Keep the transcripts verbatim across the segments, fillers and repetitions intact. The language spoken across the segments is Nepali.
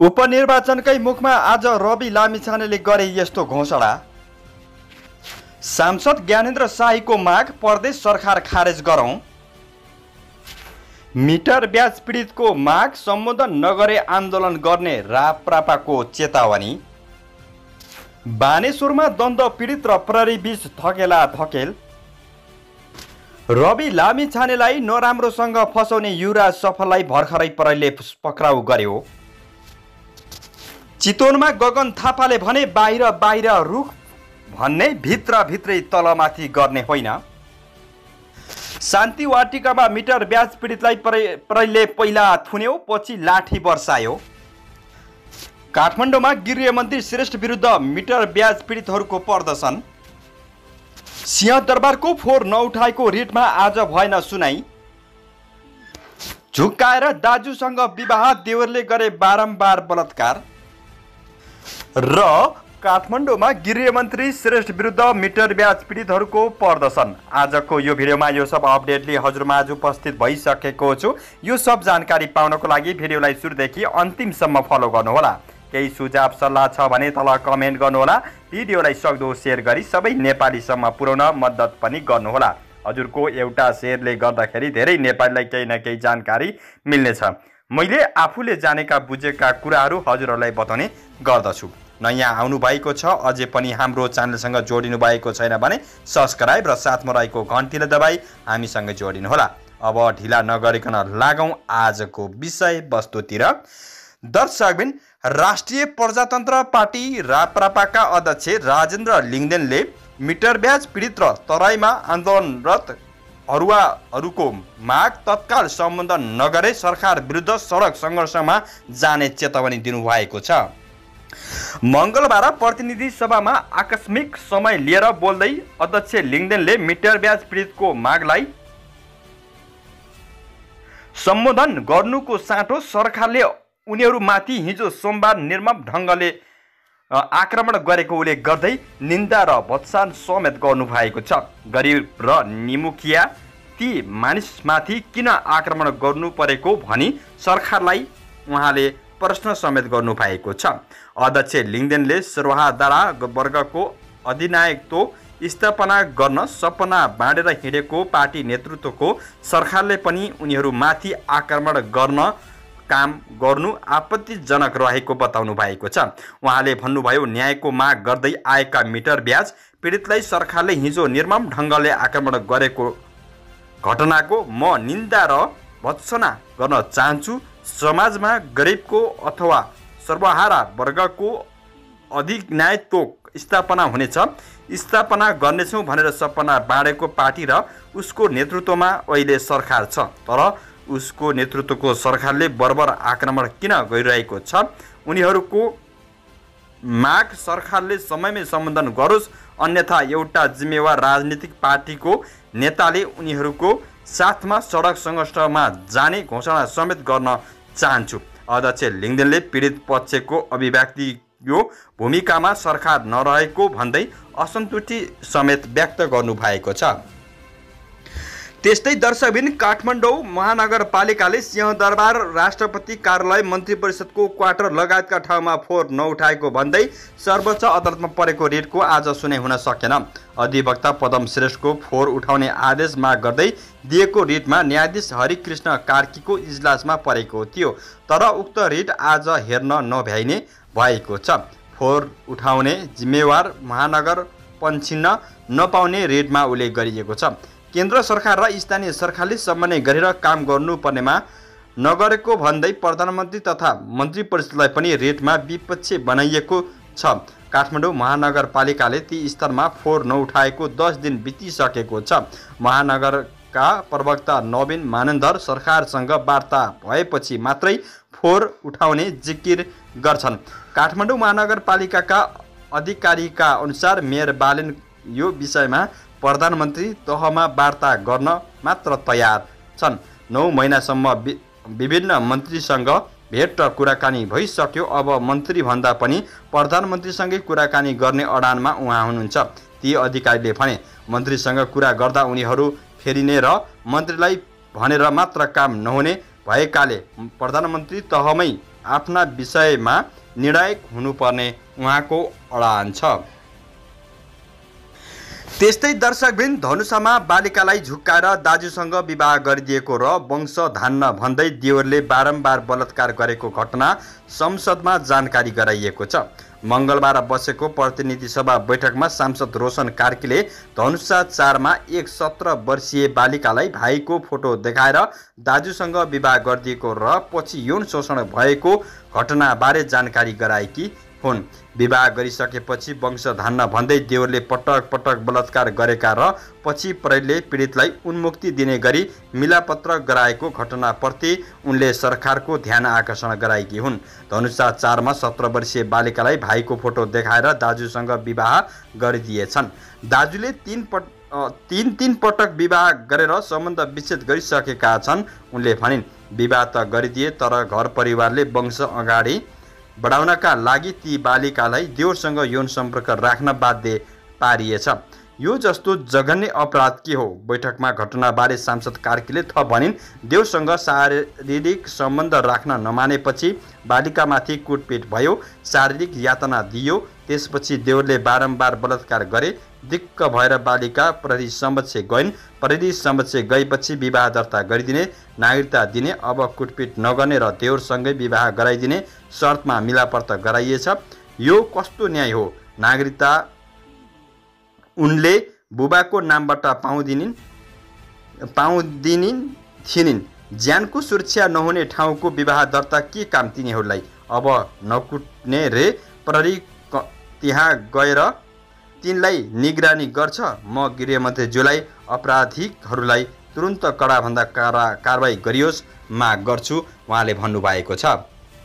उपनिर्वाचनकै मुखमा आज रवि लामिछानेले गरे यस्तो घोषणा। सांसद ज्ञानेन्द्र शाहीको माग प्रदेश सरकार खारेज गरौं। मिटर ब्याज पीडितको माग सम्बोधन नगरे आन्दोलन गर्ने राप्रपाको चेतावनी। बानेश्वरमा द्वन्द्व पीडित र प्रहरी बीच थकेला थकेल। रवि लामिछानेलाई नराम्रोसँग फसाउने युवराज सफललाई भर्खरै प्रहरीले पक्राउ गर्यो। चितवनमा गगन थापाले भने बाहिर बाहिर रुख भन्ने भित्र भित्रै तलमाथि गर्ने होइन। शान्ति वाटिकामा मिटर ब्याज पीडितलाई प्रहरीले पहिला थुन्यो, पछि लाठी बर्सायो। काठमाडौँमा गृहमन्त्री श्रेष्ठ विरुद्ध मिटर ब्याज पीडितहरूको प्रदर्शन। सिंहदरबारको फोहोर नउठाएको रिटमा आज भएन सुनाई। झुक्काएर दाजुसँग विवाह, देवरले गरे बारम्बार बलात्कार। र काठमाडौँमा गृहमन्त्री श्रेष्ठ विरुद्ध मिटर ब्याज पीडितहरूको प्रदर्शन। आजको यो भिडियोमा यो सब अपडेटले हजुरमाझ उपस्थित भइसकेको छु। यो सब जानकारी पाउनको लागि भिडियोलाई सुरुदेखि अन्तिमसम्म फलो गर्नुहोला। केही सुझाव सल्लाह छ भने तल कमेन्ट गर्नुहोला। भिडियोलाई सक्दो सेयर गरी सबै नेपालीसम्म पुर्याउन मद्दत पनि गर्नुहोला। हजुरको एउटा सेयरले गर्दाखेरि धेरै नेपालीलाई केही न केही जानकारी मिल्नेछ। मैले आफूले जानेका बुझेका कुराहरू हजुरहरूलाई बताउने गर्दछु। नयाँ आउनु भएको छ, अझै पनि हाम्रो च्यानलसँग जोडिनु भएको छैन भने सब्स्क्राइब र साथमा रहेको घन्टीलाई दबाई हामीसँग जोडिनुहोला। अब ढिला नगरिकन लागौं आजको विषय वस्तुतिर। दर्शकबिन, राष्ट्रिय प्रजातन्त्र पार्टी राप्रपाका अध्यक्ष राजेन्द्र लिङ्गदेनले मिटर ब्याज पीडित र तराईमा आन्दोलनरत अरुवाहरूको माग तत्काल सम्बोधन नगरे सरकार विरुद्ध सडक सङ्घर्षमा जाने चेतावनी दिनुभएको छ। मङ्गलबार प्रतिनिधि सभामा आकस्मिक समय लिएर बोल्दै अध्यक्ष लिङ्गदेनले मिटर ब्याज पीडितको मागलाई सम्बोधन गर्नुको साटो सरकारले उनीहरूमाथि हिजो सोमबार निर्मम ढङ्गले आक्रमण गरेको उल्लेख गर्दै निन्दा र भत्सान समेत गर्नुभएको छ। गरिब र निमुखिया ती मानिसमाथि किन आक्रमण गर्नु परेको भनी सरकारलाई उहाँले प्रश्न समेत गर्नुभएको छ। अध्यक्ष लिङ्गदेनले सर्वहारा वर्गको अधिनायकत्व स्थापना गर्न सपना बाँडेर हिँडेको पार्टी नेतृत्वको सरकारले पनि उनीहरूमाथि आक्रमण गर्न काम गर्नु आपत्तिजनक रहेको बताउनु भएको छ। उहाँले भन्नुभयो, न्यायको माग गर्दै आएका मिटर ब्याज पीडितलाई सरकारले हिजो निर्मम ढङ्गले आक्रमण गरेको घटनाको म निन्दा र भत्सना गर्न चाहन्छु। समाजमा गरिबको अथवा सर्वहारा वर्गको अधिनायकत्व स्थापना हुनेछ, स्थापना गर्नेछौँ भनेर सपना बाँडेको पार्टी र उसको नेतृत्वमा अहिले सरकार छ। तर उसको नेतृत्वको सरकारले बर्बर आक्रमण किन गरिरहेको छ? उनीहरूको माग सरकारले समयमै सम्बोधन गरोस्, अन्यथा एउटा जिम्मेवार राजनीतिक पार्टीको नेताले उनीहरूको साथमा सडक सङ्घर्षमा जाने घोषणा समेत गर्न चाहन्छु। अध्यक्ष लिङ्गदेनले पीडित पक्षको अभिव्यक्ति यो भूमिकामा सरकार नरहेको भन्दै असन्तुष्टि समेत व्यक्त गर्नुभएको छ। त्यस्तै दर्शकबिन, काठमाडौँ महानगरपालिकाले सिंहदरबार राष्ट्रपति कार्यालय, मन्त्री परिषदको क्वार्टर लगायतका ठाउँमा फोहोर नउठाएको भन्दै सर्वोच्च अदालतमा परेको रिटको आज सुनाइ हुन सकेन। अधिवक्ता पदम श्रेष्ठको फोहोर उठाउने आदेश माग गर्दै दिएको रिटमा न्यायाधीश हरिकृष्ण कार्कीको इजलासमा परेको थियो। तर उक्त रिट आज हेर्न नभ्याइने भएको छ। फोहोर उठाउने जिम्मेवार महानगर पन्छिन्न नपाउने रिटमा उल्लेख गरिएको छ। केन्द्र सरकार र स्थानीय सरकारले समन्वय गरेर काम गर्नुपर्नेमा नगरेको भन्दै प्रधानमन्त्री तथा मन्त्री परिषदलाई पनि रेटमा विपक्ष बनाइएको छ। काठमाडौँ महानगरपालिकाले ती स्तरमा फोहोर नउठाएको दस दिन बितिसकेको छ। महानगरका प्रवक्ता नवीन मानन्दर सरकारसँग वार्ता भएपछि मात्रै फोहोर उठाउने जिकिर गर्छन्। काठमाडौँ महानगरपालिकाका अधिकारीका अनुसार मेयर बालेन यो विषयमा प्रधानमन्त्री तहमा वार्ता गर्न मात्र तयार छन्। नौ महिनासम्म विभिन्न मन्त्रीसँग भेट र कुराकानी भइसक्यो। अब मन्त्रीभन्दा पनि प्रधानमन्त्रीसँगै कुराकानी गर्ने अडानमा उहाँ हुनुहुन्छ। ती अधिकारीले भने मन्त्रीसँग कुरा गर्दा उनीहरू फेरिने र मन्त्रीलाई भनेर मात्र काम नहुने भएकाले प्रधानमन्त्री तहमै आफ्ना विषयमा निर्णायक हुनुपर्ने उहाँको अडान छ। त्यस्तै दर्शकवृन्द, धनुषामा बालिकालाई झुक्काएर दाजुसँग विवाह गरिदिएको र वंश धान्न भन्दै देवरले बारम्बार बलात्कार गरेको घटना संसदमा जानकारी गराइएको छ। मङ्गलबार बसेको प्रतिनिधि सभा बैठकमा सांसद रोशन कार्कीले धनुषा चारमा एक सत्र वर्षीय बालिकालाई भाइको फोटो देखाएर दाजुसँग विवाह गरिदिएको र पछि यौन शोषण भएको घटनाबारे जानकारी गराएकी हुन्। विवाह गरिसकेपछि वंश धान्न भन्दै देवरले पटक पटक बलात्कार गरेका र पछि प्रहरीले पीडितलाई उन्मुक्ति दिने गरी मिलापत्र गराएको घटनाप्रति उनले सरकारको ध्यान आकर्षण गराएकी हुन्। धनुषा चारमा सत्र वर्षीय बालिकालाई भाइको फोटो देखाएर दाजुसँग विवाह गरिदिएछन्। दाजुले तीन पट तीन तीन पटक विवाह गरेर सम्बन्ध विच्छेद गरिसकेका छन्। उनले भनिन्, विवाह त गरिदिए तर घर परिवारले वंश अगाडि बढाउनका लागि ती बालिकालाई देवरसँग यौन सम्पर्क राख्न बाध्य पारिएछ। यो जस्तो जघन्य अपराध के हो? बैठकमा घटनाबारे सांसद कार्कीले थप भनिन्, देवरसँग शारीरिक सम्बन्ध राख्न नमानेपछि बालिकामाथि कुटपिट भयो, शारीरिक यातना दियो, त्यसपछि देवरले बारम्बार बलात्कार गरे। दिक्क भएर बालिका प्रहरी समक्ष गइन्। प्रहरी समक्ष गएपछि विवाह दर्ता गरिदिने, नागरिकता दिने, अब कुटपिट नगर्ने र देवरसँगै विवाह गराइदिने शर्तमा मिलापत्र गराइएछ। यो कस्तो न्याय हो? नागरिकता उनले बुबाको नामबाट पाउँदिनिन् पाउँदिनिन् थिइन्। ज्यानको सुरक्षा नहुने ठाउँको विवाह दर्ता के काम तिनीहरूलाई? अब नकुट्ने रे प्रहरी त्यहाँ गएर तिनलाई निगरानी गर्छ। म गृहमन्त्रीज्यूलाई अपराधीहरूलाई तुरुन्त कडाभन्दा कडा कारबाही गरियोस् माग गर्छु, उहाँले भन्नुभएको छ।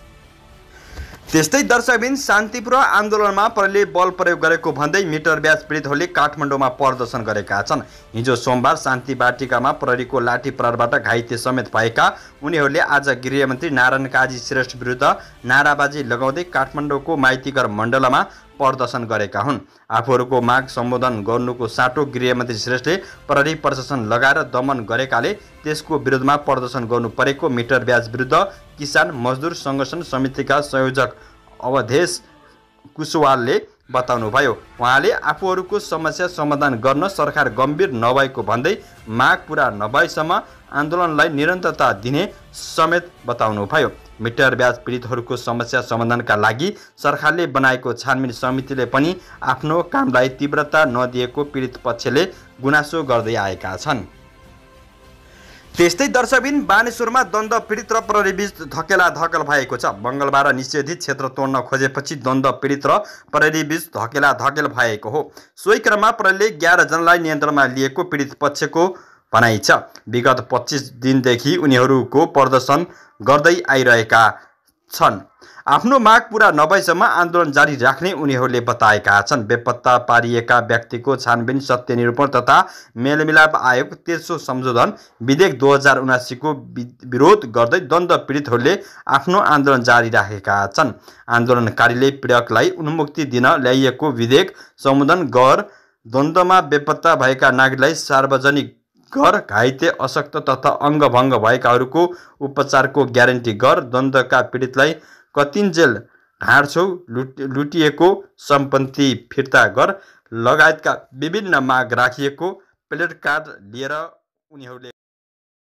त्यस्तै दर्शकबिन, शान्तिपूर्ण आन्दोलनमा प्रहरीले बल प्रयोग गरेको भन्दै मिटर ब्याज पीडितहरूले काठमाडौँमा प्रदर्शन गरेका छन्। हिजो सोमबार शान्ति बाटिकामा प्रहरीको लाठी प्रहारबाट घाइते समेत भएका उनीहरूले आज गृहमन्त्री नारायण काजी श्रेष्ठ विरुद्ध नाराबाजी लगाउँदै काठमाडौँको माइतीघर मण्डलमा प्रदर्शन गरेका हुन्। आफूहरूको माग सम्बोधन गर्नुको साटो गृहमन्त्री श्रेष्ठले प्रहरी प्रशासन लगाएर दमन गरेकाले त्यसको विरोधमा प्रदर्शन गर्नु परेको मिटर ब्याज विरुद्ध किसान मजदुर सङ्गठन समितिका संयोजक अवधेश कुशवालले बताउनुभयो। उहाँले आफूहरूको समस्या समाधान गर्न सरकार गम्भीर नभएको भन्दै माग पूरा नभएसम्म आन्दोलनलाई निरन्तरता दिने समेत बताउनुभयो। मिटर ब्याज पीडितहरूको समस्या समाधानका लागि सरकारले बनाएको छानबिन समितिले पनि आफ्नो कामलाई तीव्रता नदिएको पीडित पक्षले गुनासो गर्दै आएका छन्। त्यस्तै दर्शकबिन, बानेश्वरमा द्वन्द पीडित र प्रहरीबीच धकेला धकल भएको छ। मङ्गलबार निषेधित क्षेत्र तोड्न खोजेपछि द्वन्द पीडित र प्रहरीबीच धकेला धकेल भएको हो। सोही क्रममा प्रहरीले एघार जनालाई नियन्त्रणमा लिएको पीडित पक्षको भनाइ छ। विगत पच्चिस दिनदेखि उनीहरूको प्रदर्शन गर्दै आइरहेका छन्। आफ्नो माग पूरा नभएसम्म आन्दोलन जारी राख्ने उनीहरूले बताएका छन्। बेपत्ता पारिएका व्यक्तिको छानबिन, सत्य निरूपण तथा मेलमिलाप आयोग तेस्रो संशोधन विधेयक दुई हजार उनासीको विरोध गर्दै द्वन्द पीडितहरूले आफ्नो आन्दोलन जारी राखेका छन्। आन्दोलनकारीले पीडकलाई उन्मुक्ति दिन ल्याइएको विधेयक संशोधन गर, द्वन्द्वमा बेपत्ता भएका नागरिकलाई सार्वजनिक घर, घाइते अशक्त तथा अङ्गभङ्ग भएकाहरूको उपचारको ग्यारेन्टी गर, द्वन्द्वका पीडितलाई कतिन्जेल ढाँड्छौ, लुट लुटिएको सम्पत्ति फिर्ता गर लगायतका विभिन्न माग राखिएको प्लेकार्ड लिएर उनीहरूले